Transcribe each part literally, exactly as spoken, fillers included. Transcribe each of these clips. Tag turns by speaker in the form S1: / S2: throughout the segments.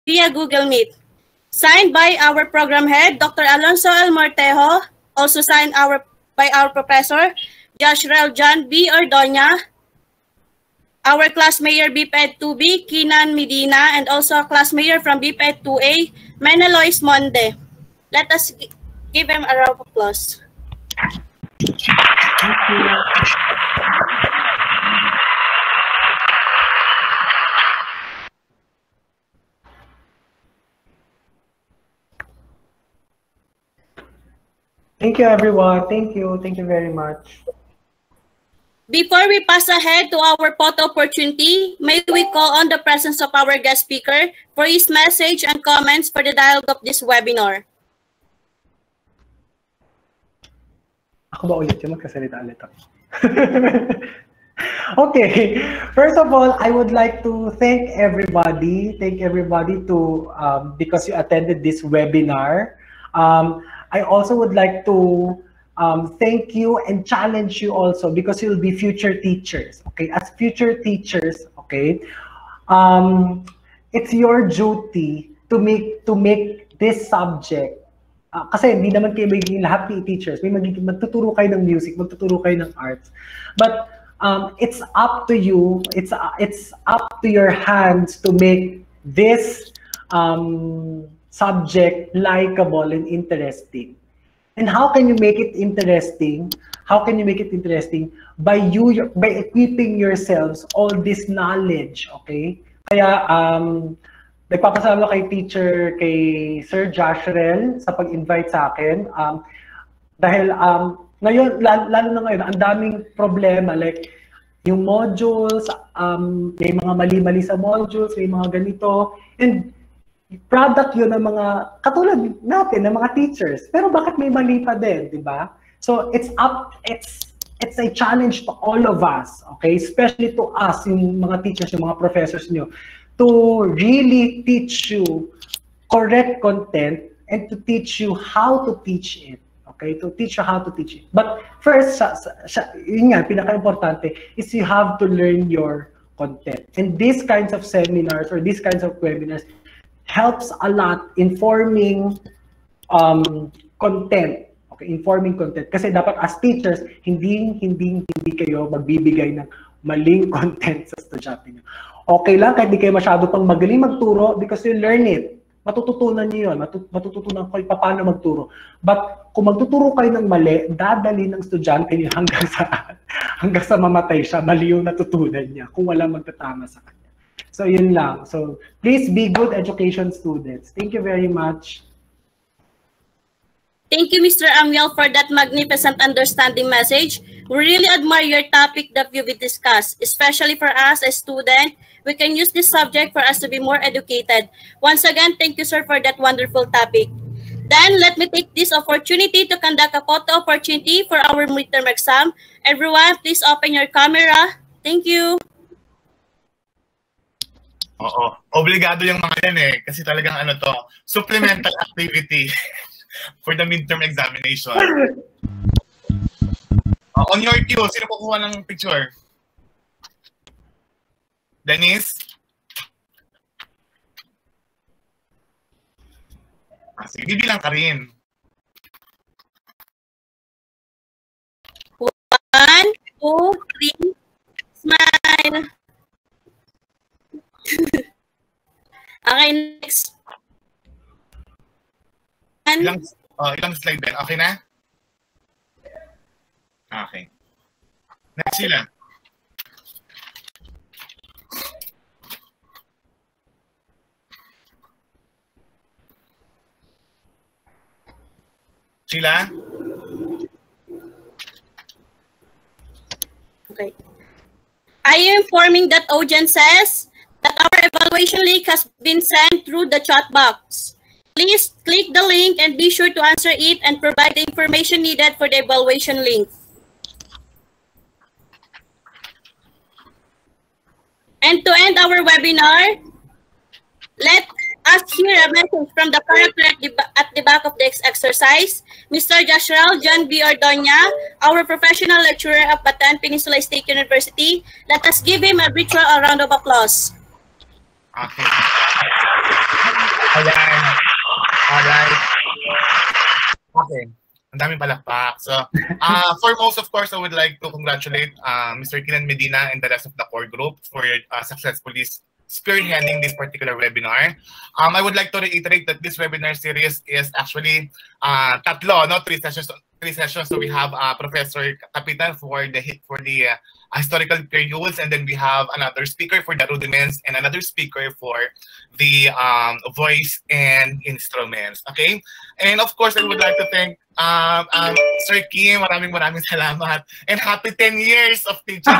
S1: via Google Meet. Signed by our program head, Doctor Alonso El Mortejo, also signed our, by our professor, Joshua John B. Ordoña, our class mayor B P E D two B, Kinan Medina, and also a class mayor from B P E D two A, Menelois Monde. Let us give him a round of applause. Thank you.
S2: Thank you, everyone. Thank you. Thank you very much.
S1: Before we pass ahead to our photo opportunity, may we call on the presence of our guest speaker for his message and comments for the dialogue of this webinar.
S2: Ako ba ulit yung magkasalita ulit ako? Okay. First of all, I would like to thank everybody. Thank everybody to um, because you attended this webinar. Um, I also would like to um, thank you and challenge you also because you'll be future teachers. Okay, as future teachers, okay, um, it's your duty to make to make this subject. Uh, kasi hindi naman kayo magiging lahat ng teachers. May magiging magtuturo kayo ng music, magtuturo kayo ng arts. But um, it's up to you. It's uh, it's up to your hands to make this um, subject likable and interesting. And how can you make it interesting? How can you make it interesting? By you, by equipping yourselves all this knowledge, okay? Kaya, um, nagpapasalamat kay teacher, kay Sir Joshua sa pag-invite sa akin. Um, dahil um, ngayon, lalo, lalo na ngayon, ang daming problema. Like, yung modules, um, may mga mali-mali sa modules, may mga ganito. And product yun ng mga, katulad natin, ng mga teachers. Pero bakit may mali pa din, di ba? So, it's up, it's, it's a challenge to all of us, okay? Especially to us, yung mga teachers, yung mga professors nyo, to really teach you correct content and to teach you how to teach it, okay? To teach you how to teach it. But first, sa, sa, yun nga, pinaka-importante is you have to learn your content. And these kinds of seminars or these kinds of webinars helps a lot informing um, content. Okay, informing content. Kasi dapat as teachers, hindi, hindi, hindi kayo magbibigay ng maling content sa estudyante nyo. Okay lang, kahit di kayo masyado pang magaling magturo because you learn it. Matututunan nyo yun. Matut matututunan kayo paano magturo. But kung magtuturo kayo ng mali, dadali ng estudyante nyo hanggang sa, hanggang sa mamatay siya, mali yung natutunan niya kung walang magtatama sa kanya. So yun lang. So please be good education students. Thank you very much.
S1: Thank you, Mister Amiel, for that magnificent understanding message. We really admire your topic that you will discuss, especially for us as students. We can use this subject for us to be more educated. Once again, thank you, sir, for that wonderful topic. Then let me take this opportunity to conduct a photo opportunity for our midterm exam. Everyone, please open your camera. Thank you.
S3: Oo. Obligado yung mga yan eh. Kasi talagang ano to, supplemental activity for the midterm examination. Uh, on your cue, sino kukuha ng picture? Dennis? Ah, sige, bibilang ka rin.
S1: One, two, three. Smile. Okay, next.
S3: Ilang, uh, ilang slide din? Okay na? Okay. Next sila. Sila?
S1: Okay. I am informing that Ogen says that our evaluation link has been sent through the chat box. Please click the link and be sure to answer it and provide the information needed for the evaluation link. And to end our webinar, let us hear a message from the character at the, at the back of the exercise, Mister Joshua John B. Ordoña, our professional lecturer at Bataan Peninsula State University. Let us give him a virtual round of applause.
S3: Okay. Ayan. Alright. Okay. Ang daming palakpak. So, uh, foremost, of course, I would like to congratulate uh, Mister Kinan Medina and the rest of the core group for uh, successfully spearheading this particular webinar. Um, I would like to reiterate that this webinar series is actually uh, tatlo, no, three sessions. Three sessions. So we have uh, Professor Kapitan for the for the uh, historical periods, and then we have another speaker for the rudiments, and another speaker for the um, voice and instruments. Okay, and of course, I would like to thank um, um, Sir Kim. Maraming maraming salamat, and happy ten years of teaching.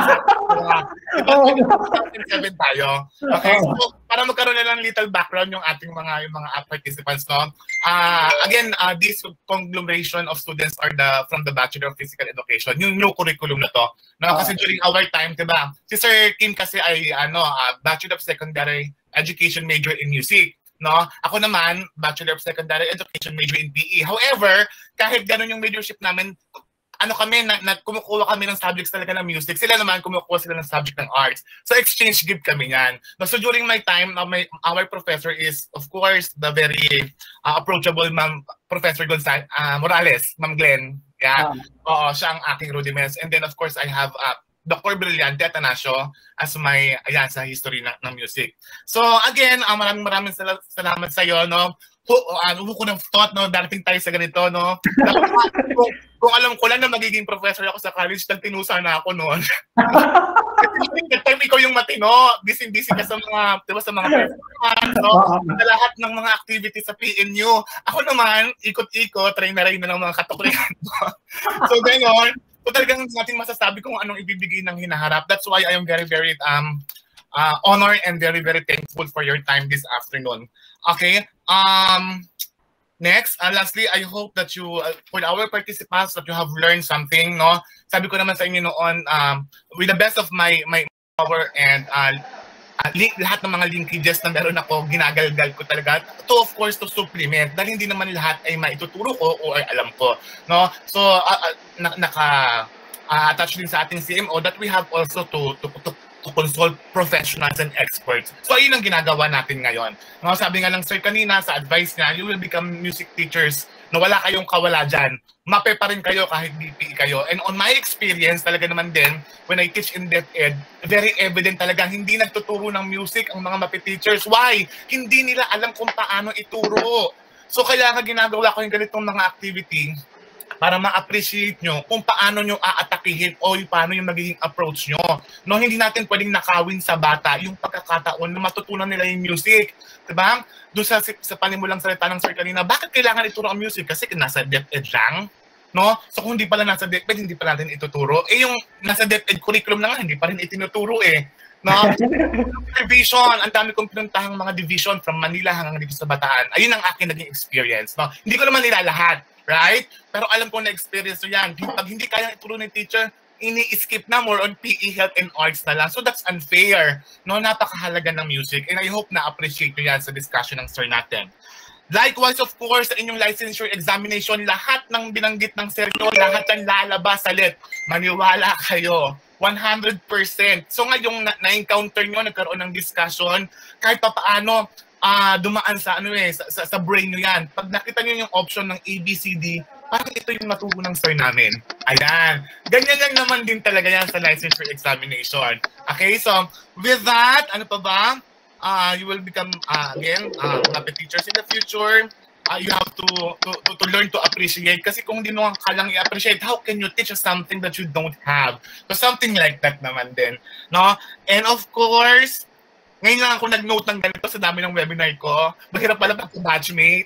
S3: seven tayo. Okay, so para magkaroon na lang little background yung ating mga yung mga participants, no. Uh, again, uh, this conglomeration of students are the from the Bachelor of Physical Education, yung new curriculum na to. No, kasi during our time, diba? Si Sir Kim kasi ay ano, uh, Bachelor of Secondary Education major in music. No? Ako naman, Bachelor of Secondary Education major in P E. However, kahit ganun yung majorship namin, ano kami, na, na kumukuha kami ng subjects talaga ng music. Sila naman kumukuha sila ng subject ng arts. So exchange gift kami yan. No, so during my time, uh, my, our professor is, of course, the very uh, approachable Ma'am Professor Gonzales uh, Morales, Ma'am Glenn. Yeah. Um, Oo, siya ang aking rudiments. And then, of course, I have uh, Doctor Brillante Atanasio as my, ayan, sa history na, ng music. So again, uh, maraming maraming sal salamat sa iyo, no? Hu uh, ko ng thought, no? Darating tayo sa ganito, no? kung, kung alam ko lang na magiging professor ako sa college, nagtinusa na ako noon. That time ikaw yung matino, busy-busy ka sa mga, diba, sa mga performance, no? Sa lahat ng mga activities sa P N U. Ako naman, ikot-ikot, try na rin na ng mga katuklihan. So gano'n, so talagang natin masasabi kung anong ibibigay ng hinaharap. That's why I am very, very um, uh, honored and very, very thankful for your time this afternoon. Okay. Um, next, uh, lastly, I hope that you, uh, for our participants, that you have learned something, no? Sabi ko naman sa inyo noon, um, with the best of my my power and uh, uh, link, lahat ng mga linkages na meron ako, ginagalgal ko talaga. To, of course, to supplement, dahil hindi naman lahat ay maituturo ko o ay alam ko, no? So, uh, uh, na, naka uh, attach din sa ating C M O that we have also to to, to to consult professionals and experts. So, ayun ang ginagawa natin ngayon. No, sabi nga lang, sir, kanina sa advice niya, you will become music teachers na wala kayong kawala dyan. Mape pa rin kayo kahit B P E kayo. And on my experience, talaga naman din, when I teach in DepEd, very evident talaga, hindi nagtuturo ng music ang mga mape teachers. Why? Hindi nila alam kung paano ituro. So, kaya nga ginagawa ko yung ganitong mga activity para ma-appreciate nyo kung paano nyo aatakihin o yung paano yung magiging approach nyo. No, hindi natin pwedeng nakawin sa bata yung pagkakataon na matutunan nila yung music. Diba? Doon sa, sa panimulang salita ng sir kanina, bakit kailangan ituro ang music? Kasi nasa DepEd lang. No? So kung hindi pala nasa DepEd, hindi pala natin ituturo. Eh yung nasa DepEd curriculum na nga, hindi pa rin itinuturo eh. No? Division, ang dami kong pinuntahang mga division from Manila hanggang dito sa Bataan. Ayun ang aking naging experience. No? Hindi ko naman nila lahat. Right? Pero alam ko na experience nyo yan. Pag hindi kayang ituro ng teacher, ini-skip na more on P E, health, and arts na lang. So that's unfair. No, napakahalaga ng music. And I hope na appreciate nyo yan sa discussion ng sir natin. Likewise, of course, sa inyong licensure examination, lahat ng binanggit ng sir nyo, lahat yan lalabas salit. Maniwala kayo. one hundred percent. So ngayong na-encounter nyo, nagkaroon ng discussion, kahit pa paano, Uh, dumaan sa ano eh sa, sa, sa brain nyo yan. Pag nakita nyo yung option ng A B C D, parang ito yung naturo ng sir namin. Ayan. Ganyan lang naman din talaga yan sa licensure examination. Okay, so with that, ano pa ba? Uh, you will become, uh, again, uh, mape teachers in the future. Uh, you have to, to, to, to learn to appreciate. Kasi kung hindi mo ka lang i-appreciate, how can you teach something that you don't have? So something like that naman din. No? And of course, ngayon lang ako nag-note ng ganito sa dami ng webinar ko. Mahirap pala pag-batchmate.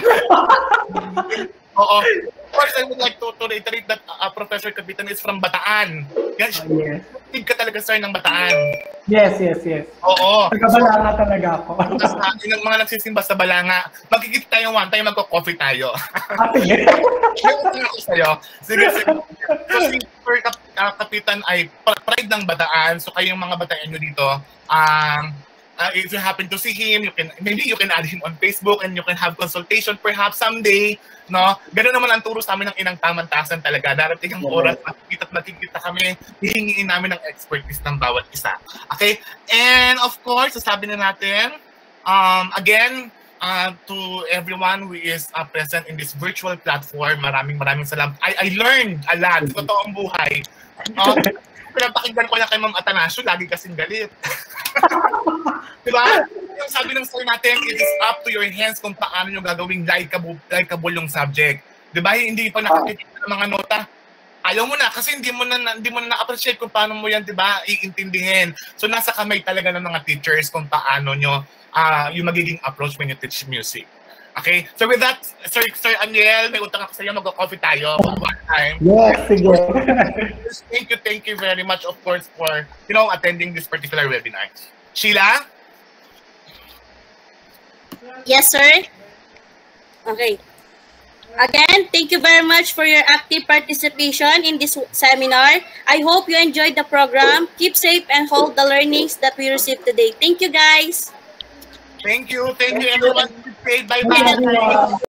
S3: Oo. Of course, I would like to, to reiterate that uh, Professor Kapitan is from Bataan. Yan,
S2: oh, yes.
S3: Tig ka talaga, sir, ng Bataan.
S2: Yes, yes, yes.
S3: Oo.
S2: Taga-Balanga talaga ako.
S3: Tapos uh, yung mga nagsisimba sa Balanga, magkikita tayo one time, magko-coffee tayo.
S2: Sige.
S3: Ako sa'yo. Sige, sige. So, si Sir Kap uh, Kapitan ay pride ng Bataan. So, kayong mga Bataan nyo dito, um, Uh, if you happen to see him, you can maybe you can add him on Facebook and you can have consultation perhaps someday, no? Ganun naman ang turo sa amin ng Inang Tamantasan talaga. Darating ang oras, makikita at makikita kami, hihingiin namin ng expertise ng bawat isa. Okay? And of course, sasabi na natin, um, again, uh, to everyone who is uh, present in this virtual platform. Maraming maraming salamat. I, I learned a lot. Sa totoong buhay. Uh, pinapakinggan ko lang kay Ma'am Atanasio, lagi kasing galit. Diba? Yung sabi ng sir natin, it is up to your hands kung paano nyo gagawing likeable, likeable yung subject. Diba? Hindi pa nakakita ng mga nota. Ayaw mo na kasi hindi mo na hindi mo na na-appreciate kung paano mo yan, 'di ba, iintindihin. So nasa kamay talaga ng mga teachers kung paano nyo uh, yung magiging approach when you teach music. Okay? So with that, Sir Sir Aniel, may utang ako sa iyo, mag-coffee tayo one time.
S2: Yes, sige.
S3: Thank you, thank you very much, of course, for, you know, attending this particular webinar. Sheila?
S1: Yes, sir. Okay. Again, thank you very much for your active participation in this seminar. I hope you enjoyed the program. Keep safe and hold the learnings that we received today. Thank you, guys.
S3: Thank you. Thank you, everyone. Bye-bye.